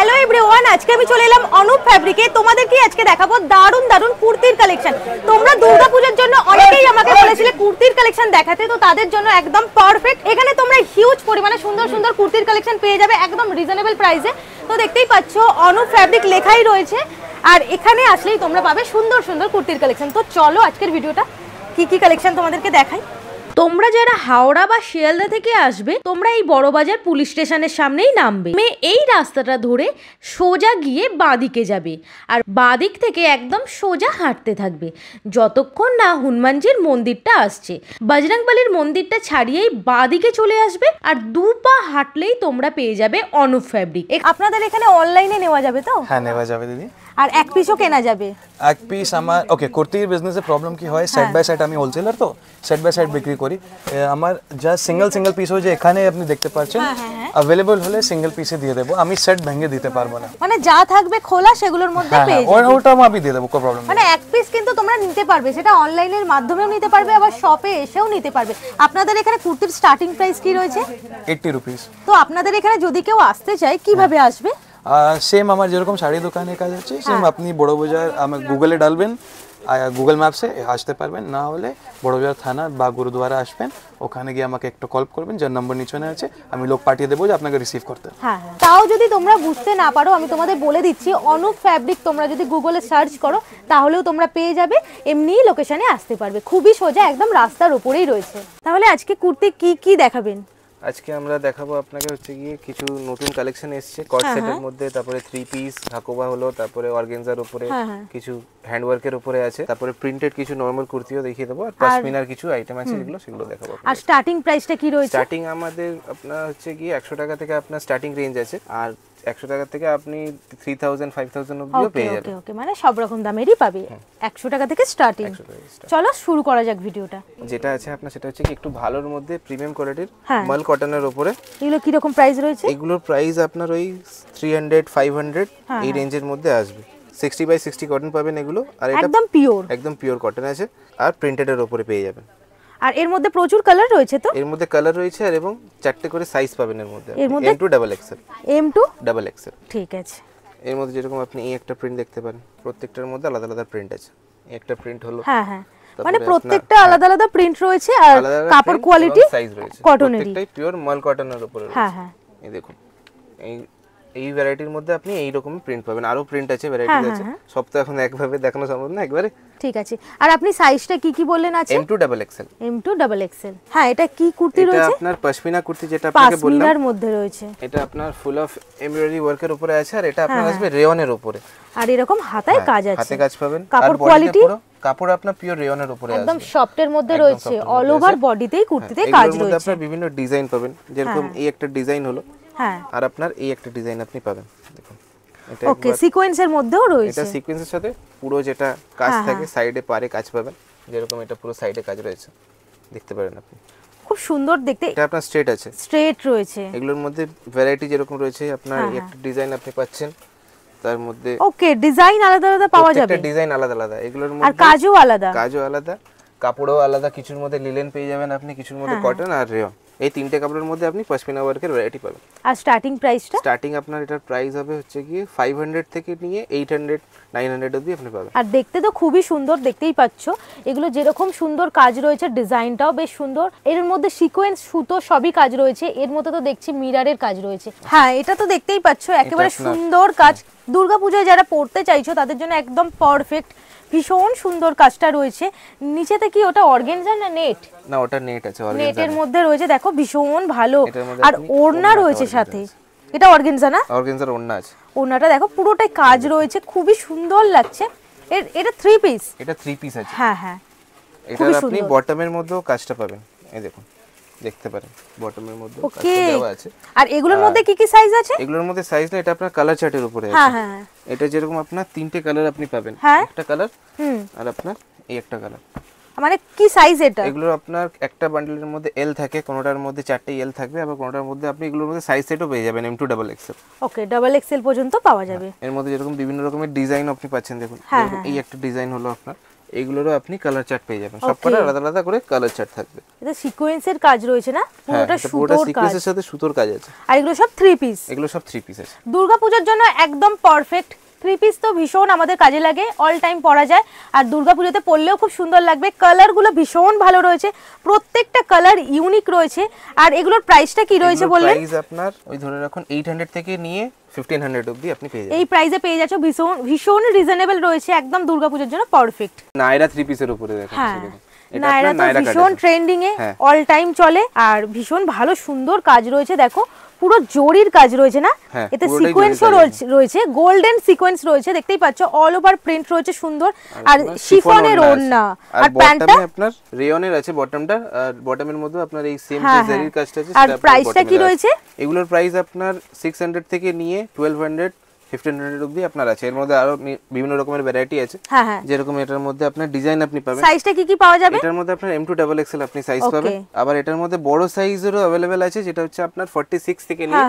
Hello everyone, আজকে আমি চলে এলাম অনুপ ফ্যাব্রিকে। তোমাদেরকে আজকে দেখাবো দারুণ দারুণ কুর্তির কালেকশন। তোমরা দুর্গাপূজার জন্য অনেকেই আমাকে বলেছিলে কুর্তির কালেকশন দেখাতে, তো তাদের জন্য একদম পারফেক্ট। এখানে তোমরা হিউজ পরিমাণে সুন্দর সুন্দর কুর্তির কালেকশন পেয়ে যাবে একদম রিজনেবল প্রাইসে। তো দেখতেই পাচ্ছ অনুপ ফ্যাব্রিক লেখাই রয়েছে, আর এখানে আসলেই তোমরা পাবে সুন্দর সুন্দর কুর্তির কালেকশন। তো চলো আজকের ভিডিওটা কি কি কালেকশন তোমাদেরকে দেখাই। তোমরা যারা হাওড়া বা শিয়ালদা থেকে আসবে, তোমরা এই বড়বাজার পুলিশ স্টেশনের সামনেই নামবে। এই রাস্তাটা ধরে সোজা গিয়ে বাঁদিকে যাবে, আর বাঁদিক থেকে একদম সোজা হাঁটতে থাকবে যতক্ষণ না হনুমানজির মন্দিরটা আসছে। বজরংবলির মন্দিরটা ছাড়িয়েই বাঁদিকে চলে আসবে, আর দু পা হাঁটলেই তোমরা পেয়ে যাবে অনুপ ফ্যাব্রিক। আপনাদের এখানে অনলাইনে নেওয়া যাবে তো? হ্যাঁ, নেওয়া যাবে দিদি। আর এক পিসও কেনা যাবে? এক পিস আমার ওকে। কুর্তির বিজনেসে প্রবলেম কি হয়, সেট বাই সেট আমি হোলসেলার, তো সেট বাই সেট বিক্রি করি। আমার যা সিঙ্গেল পিস হয় যে এখানে আপনি দেখতে পাচ্ছেন अवेलेबल হলে সিঙ্গেল পিসে দিয়ে দেব, আমি সেট ভেঙে দিতে পারবো না। মানে যা থাকবে খোলা সেগুলোর মধ্যে পেয়ে যাবে। ওটা আমি দিয়ে দেব, কোনো প্রবলেম নেই। মানে এক পিস কিন্তু তোমরা নিতে পারবে, সেটা অনলাইনের মাধ্যমেও নিতে পারবে, আবার শপে এসেও নিতে পারবে। আপনাদের এখানে কুর্তির স্টার্টিং প্রাইস কি রয়েছে? 80 রুপিস। তো আপনাদের এখানে যদি কেউ আসতে চায় কিভাবে আসবে? সেম আমার যেরকম শাড়ি দোকানে কাজ হচ্ছে, সেম আপনি বড়বাজার আমার গুগলে ডালবেন, গুগল ম্যাপসে আসতে পারবেন। না হলে বড়বাজার থানা বা গুরুদুয়ারা আসবেন, ওখানে গিয়ে আমাকে একটু কল করবেন, যার নাম্বার নিচে আছে, আমি লোক পাঠিয়ে দেবো যে আপনাকে রিসিভ করতে। হ্যাঁ, তাও যদি তোমরা বুঝতে না পারো আমি তোমাদের বলে দিচ্ছি, অনুপ ফ্যাব্রিক তোমরা যদি গুগলে সার্চ করো তাহলেও তোমরা পেয়ে যাবে, এমনি লোকেশনে আসতে পারবে, খুবই সোজা, একদম রাস্তার উপরেই রয়েছে। তাহলে আজকে কুর্তি কি কি দেখাবেন? আজকে আমরা দেখাবো আপনাকে হচ্ছে গিয়ে কিছু নতুন কালেকশন এসেছে কট সেটের মধ্যে, তারপরে 3 পিস ধাকোবা হলো, তারপরে অর্গানজার উপরে কিছু হ্যান্ডওয়ার্কের উপরে আছে, তারপরে প্রিন্টেড কিছু নরমাল কুর্তিও দেখিয়ে দেবো, আর পশমিনার কিছু আইটেম আছে যেগুলো সেগুলো দেখাবো। আর স্টার্টিং প্রাইসটা কি রয়েছে? স্টার্টিং আমাদের আপনার হচ্ছে গিয়ে 100 টাকা থেকে আপনার স্টার্টিং রেঞ্জ আছে, আর 100 টাকা থেকে আপনি 3000 5000 অবধিও পেয়ে যাবেন। ওকে, মানে সব রকম দামেরই পাবে। 100 টাকা থেকে স্টার্টিং। চলো শুরু করা যাক ভিডিওটা। যেটা আছে আপনার সেটা হচ্ছে কি একটু ভালোর মধ্যে প্রিমিয়াম কোয়ালিটির মাল কটনের উপরে। এগুলো কি রকম প্রাইস রয়েছে? এগুলোর প্রাইস আপনার ওই 300 500 এই রেঞ্জের মধ্যে আসবে। 60 বাই 60 কটন পাবেন এগুলো, আর এটা একদম পিওর কটন আছে, আর প্রিন্টেডের উপরে পেয়ে যাবেন। আর এর মধ্যে প্রচুর কালার রয়েছে, তো এর মধ্যে কালার রয়েছে, আর এবং 4টে করে সাইজ পাবেন এর মধ্যে, M to double XL। M to double XL, ঠিক আছে। এর মধ্যে যেরকম আপনি এই একটা প্রিন্ট দেখতে পারেন, প্রত্যেকটার মধ্যে আলাদা আলাদা প্রিন্ট আছে। এই একটা প্রিন্ট হলো, হ্যাঁ, মানে প্রত্যেকটা আলাদা আলাদা প্রিন্ট রয়েছে, আর কাপড় কোয়ালিটি সাইজ রয়েছে, কটনেরই, প্রত্যেকটাই পিওর মাল কটনের উপরে রয়েছে। হ্যাঁ, এই দেখুন, এই ভ্যারাইটির মধ্যে আপনি এই রকমই প্রিন্ট পাবেন, আরো প্রিন্ট আছে, ভ্যারাইটি আছে, সব তো এখন একভাবে দেখানো সম্ভব না একবারে। ঠিক আছে। আর আপনি সাইজটা কি কি বললেন আছে? M to double XL। M to double XL। হ্যাঁ, এটা কি কুর্তি রয়েছে? এটা আপনার পশমিনা কুর্তি, যেটা আপনাকে বললাম পশমিনার মধ্যে রয়েছে। এটা আপনার ফুল অফ এমব্রয়ডারি ওয়ার্কের উপরে আছে, আর এটা আপনার আসবে রেয়নের উপরে, আর এরকম হাতায় কাজ আছে, হাতে কাজ পাবেন। কাপড় কোয়ালিটি কাপড় আপনার পিওর রেয়নের উপরে আছে, একদম সফটের মধ্যে রয়েছে, অল ওভার বডিতেই কুর্তিতে কাজ রয়েছে। এর মধ্যে আপনার বিভিন্ন ডিজাইন পাবেন, যেরকম এই একটা ডিজাইন হলো, হ্যাঁ, আর আপনার এই একটা ডিজাইন আপনি পাবেন, দেখুন এটা ওকে সিকোয়েন্সের মধ্যেও রয়েছে। এটা সিকোয়েন্সের সাথে পুরো যেটা কাজ থাকে সাইডে পারে কাজ পাবেন, যেরকম এটা পুরো সাইডে কাজ রয়েছে, দেখতে পারেন আপনি, খুব সুন্দর দেখতে। এটা আপনার স্ট্রেট আছে, স্ট্রেট রয়েছে। এগুলোর মধ্যে ভ্যারাইটি যেরকম রয়েছে, আপনার একটা ডিজাইন আপনি পাচ্ছেন, তার মধ্যে ওকে ডিজাইন আলাদা আলাদা পাওয়া যাবে, একটা ডিজাইন আলাদা আলাদা, এগুলোর মধ্যে আর কাজও আলাদা, কাপড়ও আলাদা, কিছুর মধ্যে লিলেন পেয়ে যাবেন আপনি, কিছুর মধ্যে কটন আর রেয়ন, এই তিনটে কাপড়ের মধ্যে আপনি পশমিনা ওয়ার্কের ভ্যারাইটি পাবেন। আর স্টার্টিং প্রাইসটা? স্টার্টিং আপনার এটার প্রাইস হবে হচ্ছে গিয়ে 500 থেকে নিয়ে 800 900 অবধি আপনি পাবেন। আর দেখতে তো খুবই সুন্দর, দেখতেই পাচ্ছো এগুলো যেরকম সুন্দর কাজ রয়েছে, ডিজাইনটাও বেশ সুন্দর, এর মধ্যে সিকোয়েন্স সুতো সবই কাজ রয়েছে, এর মধ্যে তো দেখছি মিররের কাজ রয়েছে। হ্যাঁ, এটা তো দেখতেই পাচ্ছো একেবারে সুন্দর কাজ, দুর্গাপূজায় যারা পড়তে চাইছো তাদের জন্য একদম পারফেক্ট, ভীষণ সুন্দর কাজটা রয়েছে। নিচেতে কি ওটা অর্গানজা না নেট? না, ওটা নেট আছে, অর্গানজা নেটের মধ্যে রয়েছে, দেখো ভীষণ ভালো, আর ওড়না রয়েছে সাথে। এটা অর্গানজা না? অর্গানজার ওড়না আছে, ওড়নাটা দেখো পুরোটাই কাজ রয়েছে, খুবই সুন্দর লাগছে। এটা 3 পিস? এটা 3 পিস আছে, হ্যাঁ, এটা আপনি বটমের মধ্যেও কাজটা পাবেন, এই দেখুন দেখতে পারেন বটমের মধ্যে কাজটা দেওয়া আছে। আর এগুলোর মধ্যে কি কি সাইজ আছে? এগুলোর মধ্যে সাইজ না, এটা আপনার কালার চার্টের উপরে আছে। হ্যাঁ, এটা যেরকম আপনার 3টে কালার আপনি পাবেন, একটা কালার আর আপনার এই একটা কালার, মানে কি সাইজ এটা? এগুলো আপনার একটা বান্ডেলের মধ্যে এল থাকে, কোনটার মধ্যে 4টে এল থাকবে, আবার কোনটার মধ্যে আপনি এগুলোর মধ্যে সাইজ সেটও পেয়ে যাবেন M to double XL। Okay, double XL পর্যন্ত পাওয়া যাবে। এর মধ্যে যেরকম বিভিন্ন রকমের ডিজাইন আপনি পাচ্ছেন, দেখুন এই একটা ডিজাইন হলো আপনার, এগুলোরও আপনি কালার চার্ট পেয়ে যাবেন, সবকটা আলাদা আলাদা করে কালার চার্ট থাকবে। এটা সিকোয়েন্সের কাজ রয়েছে না, পুরোটা সুতোর কাজ, সিকোয়েন্সের সাথে সুতোর কাজ আছে। আর এগুলো সব 3 পিস, এগুলো সব 3 পিস আছে। দুর্গাপূজার জন্য একদম পারফেক্ট। 3 পিস তো ভীষণ আমাদের কাজে লাগে, অল টাইম পরা যায়, আর দুর্গাপূজাতে পরলেও খুব সুন্দর লাগবে। কালারগুলো ভীষণ ভালো রয়েছে, প্রত্যেকটা কালার ইউনিক রয়েছে। আর এগুলোর প্রাইসটা কি রয়েছে বললেন? প্রাইস আপনার ওই ধরে রাখুন 800 থেকে নিয়ে 1500 অবধি আপনি পেয়ে যাবেন। এই প্রাইসে পেয়ে যাচ্ছ, ভীষণ ভীষণ রিজনেবল রয়েছে, একদম দুর্গাপূজার জন্য পারফেক্ট। নায়রা 3 পিসের উপরে দেখেন, নায়রা তো ভীষণ ট্রেন্ডিং এ অল টাইম চলে, আর ভীষণ ভালো সুন্দর কাজ রয়েছে। দেখো পুরো জরির কাজ রয়েছে না, এতে সিকোয়েন্সও রয়েছে, গোল্ডেন সিকোয়েন্স রয়েছে, দেখতেই পাচ্ছ, অল ওভার প্রিন্ট রয়েছে সুন্দর। আর শিফনের ওড়না, আর প্যান্টটা আপনার রেয়নের আছে বটমটা, আর বটমের মধ্যে আপনার এই সেম জরির কাজটা আছে। আর প্রাইসটা কি রয়েছে? এগুলোর প্রাইস আপনার 600 থেকে নিয়ে 1200 1500 অবধি আপনার আছে। এর মধ্যে আরো বিভিন্ন রকমের ভ্যারাইটি আছে, যেরকম এটার মধ্যে আপনার ডিজাইন আপনি পাবেন। সাইজটা কি কি পাওয়া যাবে? এটার মধ্যে আপনার M2 ডাবল XL আপনি সাইজ পাবেন। আবার এটার মধ্যে বড় সাইজেরও अवेलेबल আছে, যেটা হচ্ছে আপনার 46 থেকে নিয়ে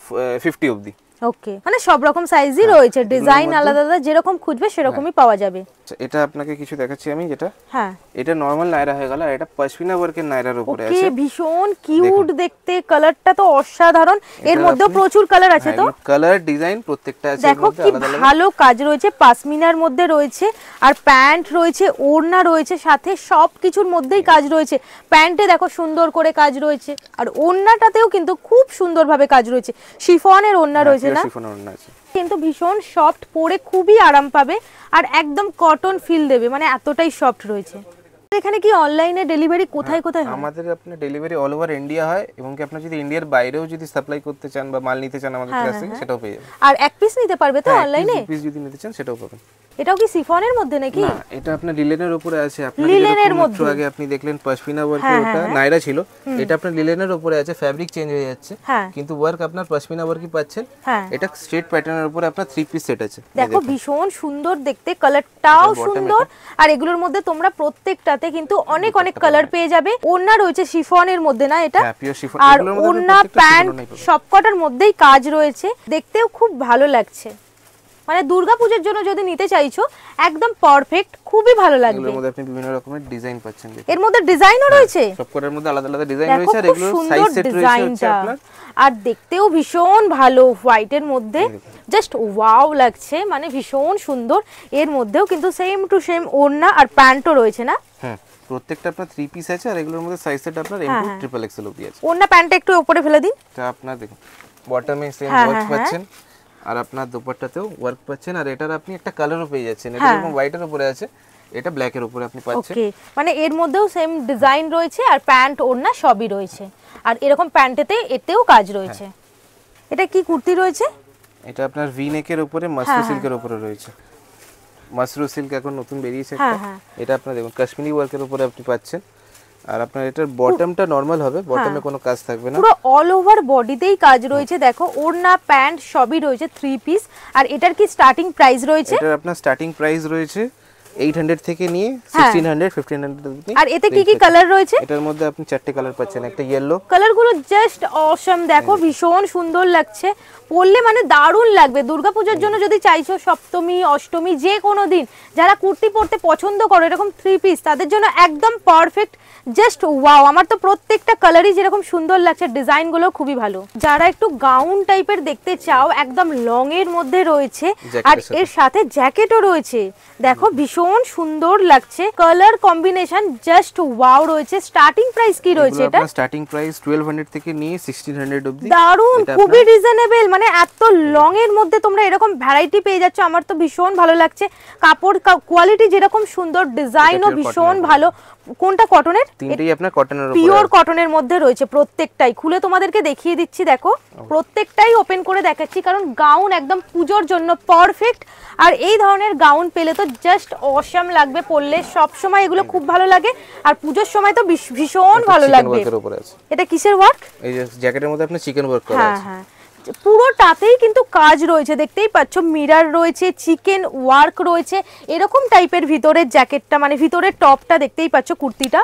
50 অবধি। ওকে, মানে সব রকম সাইজই রয়েছে, ডিজাইন আলাদা আলাদা, যেরকম খুঁজবে সেরকমই পাওয়া যাবে। এটা আপনাকে কিছু দেখাচ্ছি আমি, যেটা এটা নরমাল নায়রা হয়ে গেল, আর এটা পশমিনা ওয়ার্কের নায়রার উপরে আছে। ওকে, ভীষণ কিউট দেখতে, কালারটা তো অসাধারণ, এর মধ্যে প্রচুর কালার আছে। তো কালার ডিজাইন প্রত্যেকটা আছে, দেখো কি ভালো কাজ রয়েছে, পশমিনার মধ্যে রয়েছে, আর প্যান্ট রয়েছে, ওড়না রয়েছে, সাথে সবকিছুর মধ্যেই কাজ রয়েছে। প্যান্টে দেখো সুন্দর করে কাজ রয়েছে, আর ওড়নাটাতেও কিন্তু খুব সুন্দরভাবে কাজ রয়েছে, শিফনের ওড়না রয়েছে না, কিন্তু ভীষণ সফট, পরে খুবই আরাম পাবে, আর একদম কটন ফিল দেবে, মানে এতটাই সফট রয়েছে। এখানে কি অনলাইনে ডেলিভারি কোথায় কোথায় হয়? আমাদের আপনার ডেলিভারি অল ওভার ইন্ডিয়া হয়, এবং কি আপনি যদি ইন্ডিয়ার বাইরেও যদি সাপ্লাই করতে চান বা মাল নিতে চান আমাদের কাছ থেকে, সেটাও পেয়ে যাবেন। আর এক পিস নিতে পারবে তো অনলাইনে? এক পিস যদি নিতে চান সেটাও পাবেন। এটাও কি শিফনের মধ্যে নাকি? না, এটা আপনার লিলেনের উপরে আছে। আপনার লিলেনের মধ্যে আগে আপনি দেখলেন পশমিনা ওয়ার্কের, ওটা নায়রা ছিল, এটা আপনার লিলেনের উপরে আছে, ফ্যাব্রিক চেঞ্জ হয়ে যাচ্ছে, কিন্তু ওয়ার্ক আপনার পশমিনা ওয়ার্কই পাচ্ছেন। এটা স্ট্রেট প্যাটার্নের উপরে আপনার 3 পিস সেট আছে। দেখো ভীষণ সুন্দর দেখতে, কালারটাও সুন্দর, আর এগুলোর মধ্যে তোমরা প্রত্যেকটাতে কিন্তু অনেক অনেক কালার পেয়ে যাবে। ওড়না রয়েছে শিফনের মধ্যে না এটা, আর ওড়না প্যান্ট সবকটার মধ্যেই কাজ রয়েছে, দেখতেও খুব ভালো লাগছে। মানে দুর্গাপূজার জন্য যদি নিতে চাইছো একদম পারফেক্ট, খুবই ভালো লাগবে। এর মধ্যে আপনি বিভিন্ন রকমের ডিজাইন পাচ্ছেন, এর মধ্যে ডিজাইনও রয়েছে, সবকটার মধ্যে আলাদা আলাদা ডিজাইন রয়েছে, আর এগুলো সাইজ সেট রয়েছে হচ্ছে আপনার। আর দেখতেও ভীষণ ভালো, হোয়াইটের মধ্যে জাস্ট ওয়াও লাগছে, মানে ভীষণ সুন্দর। এর মধ্যেও কিন্তু সেম টু সেম ওড়না আর প্যান্টও রয়েছে না? প্রত্যেকটা আপনার 3 পিস আছে, আর এগুলোর মধ্যে সাইজ সেট আপনার M2 ট্রিপল XL অবধি আছে। ওড়না প্যান্টটা একটু উপরে ফেলে দিন, এটা আপনার দেখুন বটমে সেম ওয়ার্ক পাচ্ছেন, আর আপনার দুপাট্টাতেও ওয়ার্ক পাচ্ছেন, আর এটার আপনি একটা কালারও পেয়ে যাচ্ছেন। এটা এরকম হোয়াইটের উপরে আছে, এটা ব্ল্যাকের উপরে আপনি পাচ্ছেন। ওকে, মানে এর মধ্যেও সেম ডিজাইন রয়েছে, আর প্যান্ট ওড়না সবই রয়েছে, আর এরকম প্যান্টেতে এতেও কাজ রয়েছে। এটা কি কুর্তি রয়েছে? এটা আপনার ভি নেকের উপরে মাসরু সিল্কের উপরে রয়েছে। মাসরু সিল্ক এখন নতুন বেরিয়েছে একটা, এটা আপনার দেখুন কাশ্মীরি ওয়ার্কের উপরে আপনি পাচ্ছেন, আর আপনার এটার বটমটা নরমাল হবে, বটমে কোনো কাজ থাকবে না, পুরো অল ওভার বডিতেই কাজ রয়েছে। দেখো ওড়না প্যান্ট সবই রয়েছে 3 পিস। আর এটার কি স্টার্টিং প্রাইস রয়েছে? এটার আপনার স্টার্টিং প্রাইস রয়েছে 800 থেকে নিয়ে 1600 1500 অবধি। আর এতে কি কি কালার রয়েছে? এটার মধ্যে আপনি 4টে কালার পাচ্ছেন, একটা ইয়েলো, কালারগুলো জাস্ট অসম, দেখো ভীষণ সুন্দর লাগছে, পরলে মানে দারুণ লাগবে। দুর্গাপূজার জন্য যদি চাইছো, সপ্তমী অষ্টমী যে কোনো দিন যারা কুর্তি পরতে পছন্দ করো এরকম 3 পিস, তাদের জন্য একদম পারফেক্ট, জাস্ট ওয়াও। আমার তো প্রত্যেকটা কালারই যেরকম সুন্দর লাগছে, ডিজাইনগুলো খুবই ভালো। যারা একটু গাউন টাইপের দেখতে চাও, একদম লং এর মধ্যে রয়েছে, আর এর সাথে জ্যাকেটও রয়েছে, দেখো ভীষণ সুন্দর লাগছে, কালার কম্বিনেশন জাস্ট ওয়াও রয়েছে। স্টার্টিং প্রাইস কি রয়েছে? এটা স্টার্টিং প্রাইস 1200 থেকে নিয়ে 1600 অবধি। দারুণ, খুবই রিজনেবল, মানে এত লং এর মধ্যে তোমরা এরকম ভ্যারাইটি পেয়ে যাচ্ছ, আমার তো ভীষণ ভালো লাগছে। কাপড় কোয়ালিটি যেরকম সুন্দর, ডিজাইনও ভীষণ ভালো। কোনটা কটনের? তিনটেই আপনার কটনের উপরে, পিওর কটনের মধ্যে রয়েছে প্রত্যেকটাই। খুলে তোমাদেরকে দেখিয়ে দিচ্ছি, দেখো প্রত্যেকটাই ওপেন করে দেখাচ্ছি, কারণ গাউন একদম পূজোর জন্য পারফেক্ট। আর এই ধরনের গাউন পেলে তো জাস্ট অসাম লাগবে, পরলে সব সময় এগুলো খুব ভালো লাগে, আর পূজোর সময় তো ভীষণ ভালো লাগবে। এটা কিসের ওয়ার্ক? এই যে জ্যাকেটের মধ্যে আপনার চিকেন ওয়ার্ক করা আছে। হ্যাঁ, পুরোটাতেই কিন্তু কাজ রয়েছে, দেখতেই পাচ্ছ, মিরর রয়েছে, চিকেন ওয়ার্ক রয়েছে, এরকম টাইপের ভিতরের জ্যাকেটটা, মানে ভিতরের টপটা দেখতেই পাচ্ছ কুর্তিটা।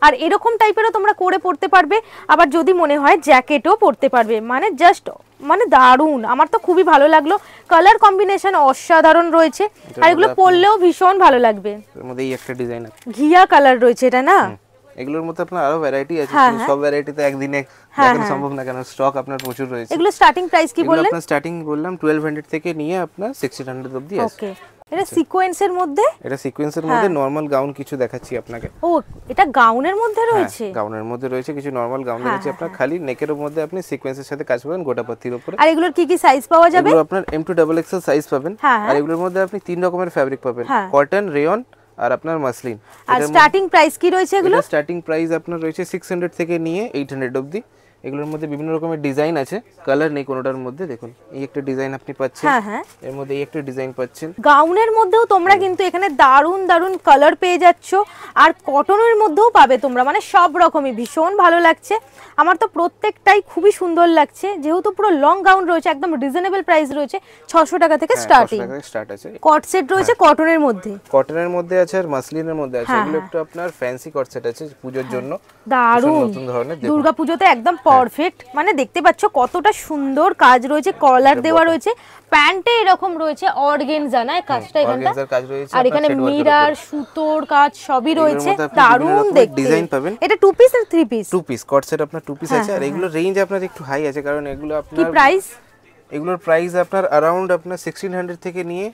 আর এরকম টাইপেরও তোমরা করে পড়তে পারবে, আবার যদি মনে হয় জ্যাকেটও পরতে পারবে, মানে জাস্ট মানে দারুণ, আমার তো খুবই ভালো লাগলো। কালার কম্বিনেশন অসাধারণ রয়েছে, আর এগুলো পরলেও ভীষণ ভালো লাগবে। এর মধ্যে এই একটা ডিজাইন আছে, ঘিয়া কালার রয়েছে এটা না? এগুলোর মধ্যে আপনার আরো ভ্যারাইটি আছে, সব ভ্যারাইটিতে একদিনে দেখানো সম্ভব না, কারণ স্টক আপনার প্রচুর রয়েছে। এগুলো স্টার্টিং প্রাইস কি বললেন? আপনার স্টার্টিং বললাম 1200 থেকে নিয়ে আপনার 1600 অবধি আছে। ওকে, এটা সিকোয়েন্সের মধ্যে? এটা সিকোয়েন্সের মধ্যে নরমাল গাউন কিছু দেখাচ্ছি আপনাকে। ও, এটা গাউনের মধ্যে রয়েছে? গাউনের মধ্যে রয়েছে, কিছু নরমাল গাউন রয়েছে আপনার, খালি নেকের মধ্যে আপনি সিকোয়েন্সের সাথে কাজ পাবেন গোটা পাতির উপরে। আর এগুলোর কি কি সাইজ পাওয়া যাবে? এগুলো আপনার M2 XXL সাইজ পাবেন, আর এগুলোর মধ্যে আপনি 3 রকমের ফ্যাব্রিক পাবেন, কটন, রেয়ন আর আপনার মাসলিন। আর স্টার্টিং প্রাইস কি রয়েছে এগুলো? স্টার্টিং প্রাইস আপনার রয়েছে 600 থেকে নিয়ে 800 অবধি। এগুলোর মধ্যে বিভিন্ন রকমের ডিজাইন আছে, কালার নেই কোনোটার মধ্যে। দেখুন এই একটা ডিজাইন আপনি পাচ্ছেন, এর মধ্যে এই একটা ডিজাইন পাচ্ছেন। গাউনের মধ্যেও তোমরা কিন্তু এখানে দারুন দারুন কালার পেয়ে যাচ্ছ, আর কটনের মধ্যেও পাবে তোমরা, মানে সব রকমই ভীষণ ভালো লাগছে। আমার তো প্রত্যেকটাই খুবই সুন্দর লাগছে, যেহেতু পুরো লং গাউন রয়েছে, একদম রিজনেবল প্রাইস রয়েছে, 600 টাকা থেকে স্টার্টিং। স্টার্ট আছে। কট সেট রয়েছে কটনের মধ্যে, কটনের মধ্যে আছে আর মাসলিনের মধ্যে আছে। এগুলো একটু আপনার ফ্যান্সি কট সেট আছে পূজোর জন্য, দারুন নতুন ধরনের। দুর্গা পূজোতে একদম পারফেক্ট, মানে দেখতে পাচ্ছ কতটা সুন্দর কাজ রয়েছে, কলার দেওয়া রয়েছে, প্যান্টে এরকম রয়েছে অর্গানজা না কাজটা, অর্গানজার কাজ রয়েছে, আর এখানে মিরর সুতোর কাজ সবই রয়েছে, দারুন দেখতে। ডিজাইন পাবেন। এটা 2 পিস আর 3 পিস? 2 পিস কট সেট আপনার 2 পিস আছে, আর এগুলো রেঞ্জ আপনার একটু হাই আছে, কারণ এগুলো আপনার কি প্রাইস? এগুলোর প্রাইস আপনার अराउंड আপনার 1600 থেকে নিয়ে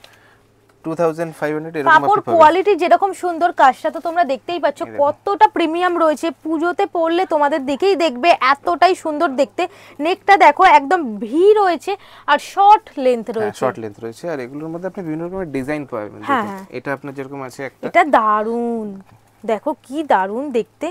2500 এরকম আপনি কাপড় পাবেন। কোয়ালিটি যেরকম সুন্দর, কাজটা তো তোমরা দেখতেই পাচ্ছ কতটা প্রিমিয়াম রয়েছে। পুজোতে পরলে তোমাদের দেখেই দেখবে এতটাই সুন্দর দেখতে। নেকটা দেখো একদম ভি রয়েছে, আর শর্ট লেন্থ রয়েছে। শর্ট লেন্থ রয়েছে, আর এগুলোর মধ্যে আপনি বিভিন্ন রকমের ডিজাইন পাবেন। এটা আপনার যেরকম আছে একটা, এটা দারুন, দেখো কি দারুন দেখতে।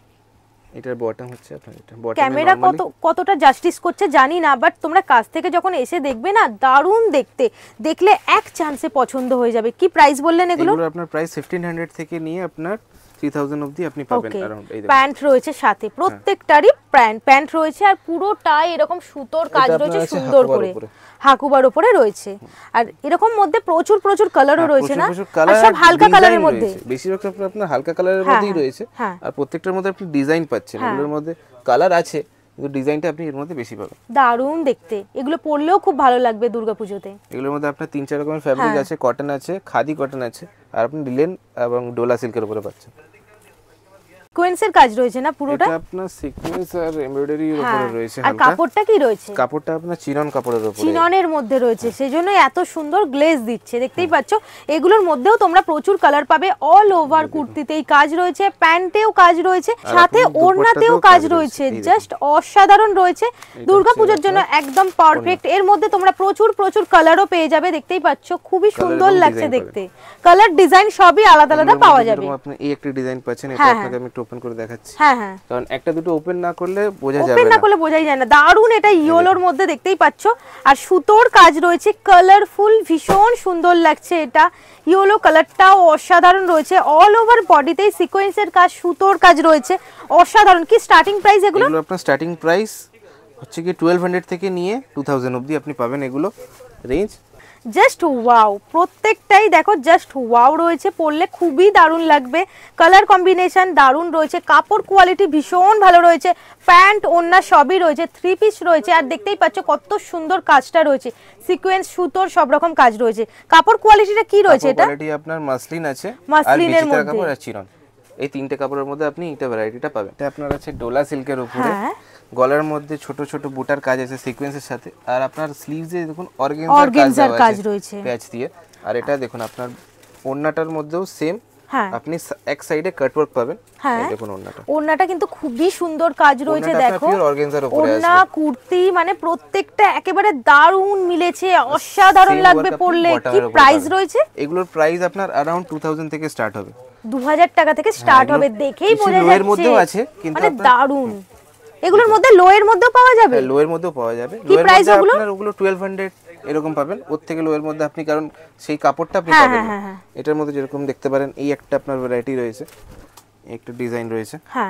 এটার বটম হচ্ছে আপনার, এটা বটম ক্যামেরা কতটা জাস্টিস করছে জানি না, বাট তোমরা কাছ থেকে যখন এসে দেখবে না, দারুন দেখতে, দেখলে এক চান্সে পছন্দ হয়ে যাবে। কি প্রাইস বললেন এগুলো? এগুলো আপনার প্রাইস 1500 থেকে নিয়ে আপনার 3000 অবধি আপনি পাবেন अराउंड। এই প্যান্ট রয়েছে সাথে, প্রত্যেকটারই প্যান্ট রয়েছে, আর পুরোটাই এরকম সুতোর কাজ রয়েছে সুন্দর করে, হাকুবার উপরে রয়েছে। আর এরকম মধ্যে প্রচুর প্রচুর কালারও রয়েছে না, আর সব হালকা কালারের মধ্যে, বেশিরভাগ আপনার হালকা কালারের মধ্যেই রয়েছে, আর প্রত্যেকটার মধ্যে আপনি ডিজাইন পাচ্ছেন। এগুলোর মধ্যে কালার আছে কিন্তু ডিজাইনটা আপনি এর মধ্যে বেশি পাবেন। দারুণ দেখতে, এগুলো পরলেও খুব ভালো লাগবে দুর্গাপূজোতে। এগুলোর মধ্যে আপনার 3-4 রকমের ফ্যাব্রিক আছে, কটন আছে, খাদি কটন আছে, আর আপনি লিনেন এবং ডোলা সিল্কের উপরে পাচ্ছেন। সিকোয়েন্সের কাজ রয়েছে না পুরোটা? এটা আপনার সিকোয়েন্স আর এমব্রয়ডারির উপরে রয়েছে আর কাপড়টা কি রয়েছে? কাপড়টা আপনার চিনন কাপড়ের উপরে, চিননের মধ্যে রয়েছে, সেজন্য এত সুন্দর গ্লেজ দিচ্ছে, দেখতেই পাচ্ছ। এগুলোর মধ্যেও তোমরা প্রচুর কালার পাবে। অল ওভার কুর্তিতেই কাজ রয়েছে, প্যান্টেও কাজ রয়েছে, সাথে ওড়নাতেও কাজ রয়েছে, জাস্ট অসাধারণ রয়েছে। দুর্গাপূজার জন্য একদম পারফেক্ট। এর মধ্যে তোমরা প্রচুর প্রচুর কালারও পেয়ে যাবে, দেখতেই পাচ্ছ, খুবই সুন্দর লাগছে দেখতে। কালার ডিজাইন সবই আলাদা আলাদা পাওয়া যাবে। আপনি এই একটা ডিজাইন পাচ্ছেন, এটা আপনাকে আমি ওপেন করে দেখাচ্ছি। কারণ একটা দুটো ওপেন না করলে বোঝা যাবে না, ওপেন না করলে বোঝাই যায় না। দারুন, এটা ইয়েলোর মধ্যে দেখতেই পাচ্ছ, আর সুতোর কাজ রয়েছে, কালারফুল, ভীষণ সুন্দর লাগছে। এটা ইয়েলো কালারটাও অসাধারণ রয়েছে, অল ওভার বডিতেই সিকোয়েন্সের কাজ, সুতোর কাজ রয়েছে, অসাধারণ। কি স্টার্টিং প্রাইস এগুলো? এগুলো আপনার স্টার্টিং প্রাইস হচ্ছে কি 1200 থেকে নিয়ে 2000 অবধি আপনি পাবেন এগুলো রেঞ্জ। জাস্ট ওয়াও, প্রত্যেকটাই দেখো জাস্ট ওয়াও রয়েছে, পরলে খুবই দারুণ লাগবে। কালার কম্বিনেশন দারুণ রয়েছে, কাপড় কোয়ালিটি ভীষণ ভালো রয়েছে, প্যান্ট ওড়না সবই রয়েছে, 3 পিস রয়েছে, আর দেখতেই পাচ্ছ কত সুন্দর কাজটা রয়েছে, সিকোয়েন্স সুতোর সব রকম কাজ রয়েছে। কাপড় কোয়ালিটিটা কি রয়েছে? এটা কোয়ালিটি আপনার মাসলিন আছে, মাসলিনের মধ্যে কাপড় আর চিনন, এই তিনটে কাপড়ের মধ্যে আপনি এটা ভ্যারাইটিটা পাবেন। এটা আপনার আছে ডোলা সিল্কের উপরে, গলার মধ্যে ছোট ছোট বুটার কাজ আছে সিকোয়েন্সের সাথে, আর আপনার স্লিভসে দেখুন অর্গানজার কাজ রয়েছে প্যাচ দিয়ে। আর এটা দেখুন আপনার ওড়নাটার মধ্যেও সেম, আপনি এক সাইডে কাটওয়ার্ক পাবেন। এই দেখুন ওড়নাটা কিন্তু খুবই সুন্দর কাজ রয়েছে, দেখো ওড়না কুর্তি, মানে প্রত্যেকটা একেবারে দারুণ মিলেছে, অসাধারণ লাগবে পরলে। কি প্রাইস রয়েছে এগুলোর? প্রাইস আপনার अराउंड 2000 থেকে স্টার্ট হবে, 2000 টাকা থেকে স্টার্ট হবে, দেখেই বোঝা যাচ্ছে। এর মধ্যেও আছে কিন্তু মানে দারুণ। এগুলোর মধ্যে লো এর মধ্যেও পাওয়া যাবে? লো এর মধ্যেও পাওয়া যাবে। কি প্রাইস ওগুলো? আপনার ওগুলো 1200 এরকম পাবেন, ওর থেকে লো এর মধ্যে আপনি, কারণ সেই কাপড়টা আপনি পাবেন। এটার মধ্যে যেরকম দেখতে পারেন এই একটা আপনার ভ্যারাইটি রয়েছে, একটা ডিজাইন রয়েছে।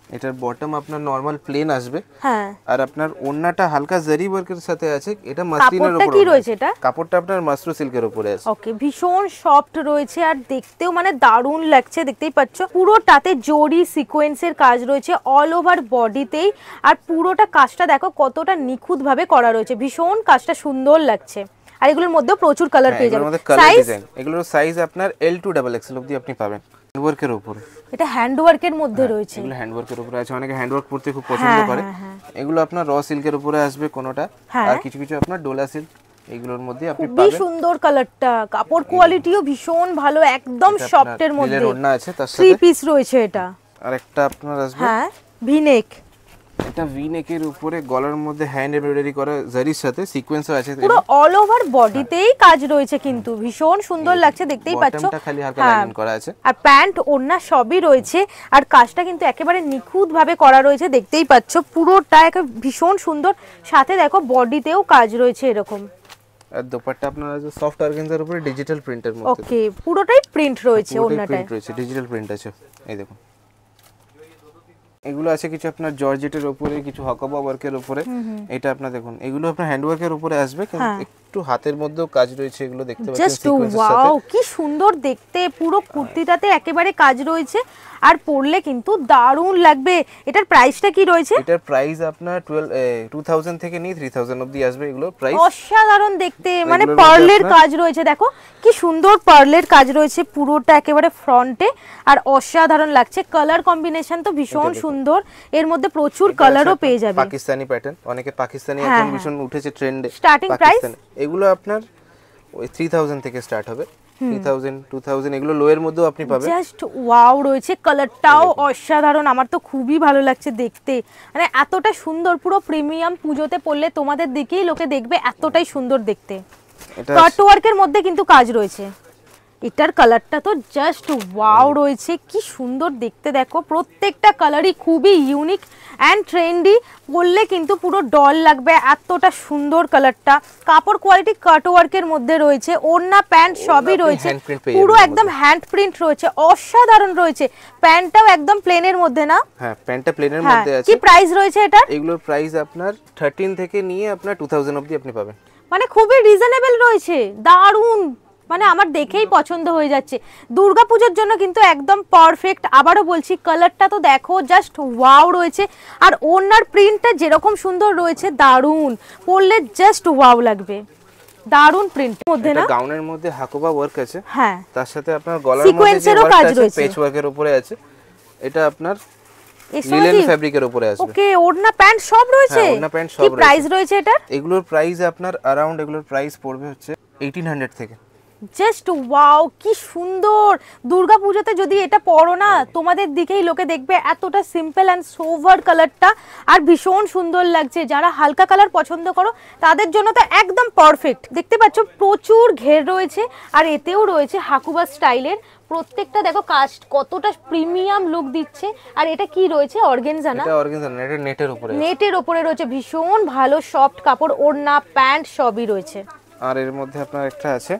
এটার বটম আপনার নরমাল প্লেন আসবে। হ্যাঁ, আর আপনার ওন্নাটা হালকা জারি ওয়ার্কের সাথে আছে, এটা মাসলিনের কাপড়টা উপর কি রয়েছে এটা? কাপড়টা আপনার মাসরু সিল্কের উপরে আছে। ওকে, ভীষণ সফট রয়েছে আর দেখতেও মানে দারুণ লাগছে, দেখতেই পাচ্ছ পুরোটাতে জরি সিকোয়েন্সের কাজ রয়েছে অল ওভার বডিতেই। আর পুরোটা কাজটা দেখো কতটা নিখুঁত ভাবে করা রয়েছে, ভীষণ কাজটা সুন্দর লাগছে। আর এগুলোর মধ্যে প্রচুর কালার পেয়ে যাবেন। সাইজ এগুলোর সাইজ আপনার L2 ডাবল এক্সেল অবধি আপনি পাবেন। হ্যান্ডওয়ার্কের উপরে, এটা হ্যান্ডওয়ার্কের মধ্যে রয়েছে। এগুলো হ্যান্ডওয়ার্কের উপরে আছে, অনেকে হ্যান্ডওয়ার্ক পড়তে খুব পছন্দ করে। এগুলো আপনার র সিল্কের উপরে আসবে কোনোটা, আর কিছু কিছু আপনার ডোলা সিল্ক, এইগুলোর মধ্যে আপনি পাবেন। খুবই সুন্দর কালারটা, কাপড় কোয়ালিটিও ভীষণ ভালো, একদম সফটের মধ্যে। নীলের ওড়না আছে তার সাথে, 3 পিস রয়েছে এটা। আর একটা আপনার আসবে হ্যাঁ, ভি-নেক। এটা ভি-নেকের উপরে গলার মধ্যে হ্যান্ড এমব্রয়ডারি করা জারির সাথে সিকোয়েন্সও আছে, পুরো অল ওভার বডিতেই কাজ রয়েছে, কিন্তু ভীষণ সুন্দর লাগছে, দেখতেই পাচ্ছো। বটমটা খালি হালকা লাইনিং করা আছে, আর প্যান্ট ওড়না সবই রয়েছে। আর কাজটা কিন্তু একেবারে নিখুঁত ভাবে করা রয়েছে, দেখতেই পাচ্ছো পুরোটা ভীষণ সুন্দর। সাথে দেখো বডিতেও কাজ রয়েছে এরকম। আর দোপাট্টা আপনার আছে সফট অর্গানজার উপরে ডিজিটাল প্রিন্টের মধ্যে। ওকে, পুরোটাই প্রিন্ট রয়েছে ওড়নাটায়, প্রিন্ট রয়েছে, ডিজিটাল প্রিন্ট আছে। এই দেখুন, এগুলো আছে কিছু আপনার জর্জেটের উপরে, কিছু হকাবা ওয়ার্কের উপরে। এটা আপনার দেখুন, এগুলো আপনার হ্যান্ড ওয়ার্কের উপরে আসবে, কিন্তু একটু হাতের মধ্যেও কাজ রয়েছে, এগুলো দেখতে পাচ্ছেন সিকোয়েন্সের সাথে। ওয়াও, কি সুন্দর দেখতে, পুরো কুর্তিটাতে একেবারে কাজ রয়েছে। আর পরলে কিন্তু দারুণ লাগবে। এটার প্রাইসটা কি রয়েছে? এটার প্রাইস আপনার 2000 থেকে নিয়ে 3000 অবধি আসবে এগুলো প্রাইস। অসাধারণ দেখতে, মানে পার্লের কাজ রয়েছে, দেখো কি সুন্দর পার্লের কাজ রয়েছে পুরোটা একেবারে ফ্রন্টে। আর অসাধারণ লাগছে, কালার কম্বিনেশন তো ভীষণ সুন্দর, এর মধ্যে প্রচুর কালারও পেয়ে যাবে। পাকিস্তানি প্যাটার্ন, অনেকে পাকিস্তানি এখন ভীষণ উঠেছে ট্রেন্ডে। স্টার্টিং প্রাইস এগুলো আপনার ওই 3000 থেকে স্টার্ট হবে, 3000 2000 এগুলো লো এর মধ্যেও আপনি পাবেন। জাস্ট ওয়াও রয়েছে, কালারটাও অসাধারণ, আমার তো খুবই ভালো লাগছে দেখতে। মানে এতটা সুন্দর, পুরো প্রিমিয়াম, পুজোতে পরলে তোমাদের দিকেই লোকে দেখবে, এতটাই সুন্দর দেখতে। কাট ওয়ার্কের মধ্যে কিন্তু কাজ রয়েছে। এটার কালারটা তো জাস্ট ওয়াও রয়েছে, কি সুন্দর দেখতে, দেখো প্রত্যেকটা কালারই খুবই ইউনিক অ্যান্ড ট্রেন্ডি, পরলে কিন্তু পুরো ডল লাগবে, এতটা সুন্দর কালারটা। কাপড় কোয়ালিটি কাট ওয়ার্কের মধ্যে রয়েছে, ওড়না প্যান্ট সবই রয়েছে, পুরো একদম হ্যান্ড প্রিন্ট রয়েছে, অসাধারণ রয়েছে। প্যান্টটাও একদম প্লেনের মধ্যে না? হ্যাঁ, প্যান্টটা প্লেনের মধ্যে আছে। কি প্রাইস রয়েছে এটা? এগুলোর প্রাইস আপনার 13 থেকে নিয়ে আপনার 2000 অবধি আপনি পাবেন। মানে খুবই রিজনেবল রয়েছে, দারুণ, মানে আমার দেখেই পছন্দ হয়ে যাচ্ছে। দুর্গাপূজার জন্য কিন্তু একদম পারফেক্ট। আবারও বলছি, কালারটা তো দেখো জাস্ট ওয়াও রয়েছে। আর ওড়নার প্রিন্টটা যেরকম সুন্দর রয়েছে, দারুণ, পরলে জাস্ট ওয়াও লাগবে, দারুণ প্রিন্ট মধ্যে না? গাউনের মধ্যে হাকোবা ওয়ার্ক আছে, হ্যাঁ, তার সাথে আপনার গলার মধ্যে যে ওয়ার্ক আছে পেচ ওয়ার্কের উপরে আছে, এটা আপনার লিনেন ফেব্রিকের উপরে আসবে। ওকে, ওড়না প্যান্ট সব রয়েছে। হ্যাঁ, ওড়না প্যান্ট সব রয়েছে। কি প্রাইস রয়েছে এটা? এগুলোর প্রাইস আপনার अराउंड এগুলোর প্রাইস পড়বে হচ্ছে 1800 থেকে। জাস্ট ওয়াও, কি সুন্দর। দুর্গাপূজাতে যদি এটা পরো না, তোমাদের দিকেই লোকে দেখবে, এতটা সিম্পল অ্যান্ড সোভার কালারটা, আর ভীষণ সুন্দর লাগছে। যারা হালকা কালার পছন্দ করো তাদের জন্য তো একদম পারফেক্ট। দেখতে পাচ্ছ প্রচুর ঘের রয়েছে, আর এতেও রয়েছে হাকুবা স্টাইলের। প্রত্যেকটা দেখো কাস্ট কতটা প্রিমিয়াম লুক দিচ্ছে। আর এটা কি রয়েছে? অর্গানজা না? এটা অর্গানজা না, এটা নেটের উপরে। নেটের উপরে রয়েছে, ভীষণ ভালো সফট কাপড়, ওড়না প্যান্ট সবই রয়েছে। আর এর মধ্যে আপনার একটা আছে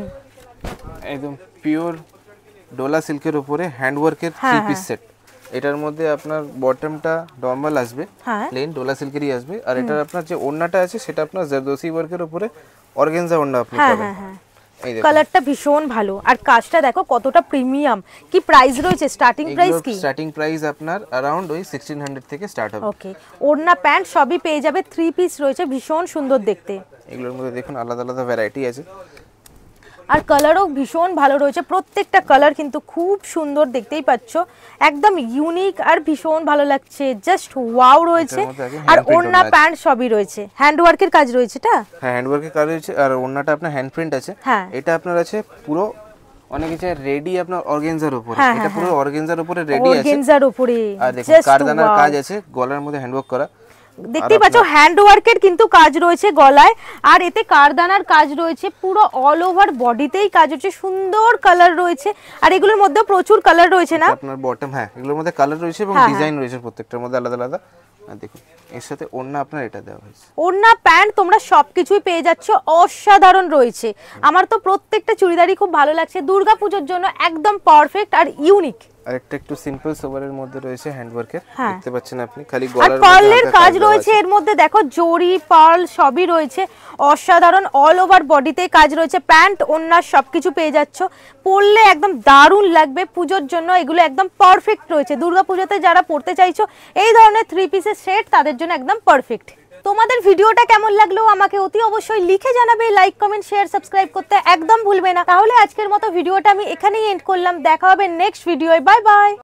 একদম পিওর ডোলা সিল্কের উপরে হ্যান্ডওয়ার্কের 3 পিস সেট। এটার মধ্যে আপনার বটমটা নরমাল আসবে, প্লেন ডোলা সিল্কেরই আসবে। আর এটার আপনার যে ওড়নাটা আছে সেটা আপনার জারদোসি ওয়ার্কের উপরে অর্গানজা ওড়না আপনি পাবেন। কালারটা ভীষণ ভালো, আর কাজটা দেখো কতটা প্রিমিয়াম। কি প্রাইস রয়েছে? স্টার্টিং প্রাইস কি? স্টার্টিং প্রাইস আপনার अराउंड ওই 1600 থেকে স্টার্ট হবে। ওকে, ওড়না প্যান্ট সবই পেয়ে যাবে, 3 পিস রয়েছে, ভীষণ সুন্দর দেখতে। এগুলোর মধ্যে দেখুন আলাদা আলাদা ভ্যারাইটি আছে, আর কালারও ভীষণ ভালো রয়েছে। প্রত্যেকটা কালার কিন্তু খুব সুন্দর, দেখতেই পাচ্ছ, একদম ইউনিক আর ভীষণ ভালো লাগছে, জাস্ট ওয়াও রয়েছে। আর ওড়না প্যান্ট সবই রয়েছে, হ্যান্ড ওয়ার্কের কাজ রয়েছে এটা। হ্যাঁ, হ্যান্ড ওয়ার্কের কাজ রয়েছে, আর ওড়নাটা আপনার হ্যান্ড প্রিন্ট আছে। এটা আপনার আছে পুরো অনেক কিছু রেডি আপনার অর্গানজার উপরে। এটা পুরো অর্গানজার উপরে রেডি আছে, অর্গানজার উপরে। আর দেখুন কারদানার কাজ আছে, গলার মধ্যে হ্যান্ড ওয়ার্ক করা। দেখতেই পাচ্ছ হ্যান্ড ওয়ার্কের কিন্তু কাজ রয়েছে গলায়, আর এতে কারদানার কাজ রয়েছে, পুরো অল ওভার বডিতেই কাজ হচ্ছে, সুন্দর কালার রয়েছে। আর এগুলোর মধ্যে প্রচুর কালার রয়েছে না? আপনার বটম, হ্যাঁ, এগুলোর মধ্যে কালার রয়েছে এবং ডিজাইন রয়েছে প্রত্যেকটার মধ্যে আলাদা আলাদা। আর দেখুন এর সাথে ওড়না আপনার এটা দেওয়া হয়েছে, ওড়না প্যান্ট তোমরা সবকিছুই পেয়ে যাচ্ছ, অসাধারণ রয়েছে। আমার তো প্রত্যেকটা চুড়িদারই খুব ভালো লাগছে, দুর্গাপূজার জন্য একদম পারফেক্ট আর ইউনিক। আরেকটা একটু সিম্পল সোবারের মধ্যে রয়েছে হ্যান্ডওয়ার্কের, হ্যাঁ। দেখতে পাচ্ছেন আপনি, খালি আর গলার পার্লের মধ্যে কাজ রয়েছে এর মধ্যে, দেখো জরি পার্ল সবই রয়েছে, অসাধারণ অল ওভার বডিতে কাজ রয়েছে, প্যান্ট ওন্না সবকিছু পেয়ে যাচ্ছ, পরলে একদম দারুণ লাগবে। পুজোর জন্য এগুলো একদম পারফেক্ট রয়েছে, দুর্গাপূজাতে যারা পরতে চাইছো এই ধরনের 3 পিসের সেট তাদের জন্য একদম পারফেক্ট। তোমাদের ভিডিওটা কেমন লাগলো আমাকে অতি অবশ্যই লিখে জানাবে, লাইক কমেন্ট শেয়ার সাবস্ক্রাইব করতে একদম ভুলবে না। তাহলে আজকের মতো ভিডিওটা আমি এখানেই এন্ড করলাম, দেখা হবে নেক্সট ভিডিওয়, বাই বাই।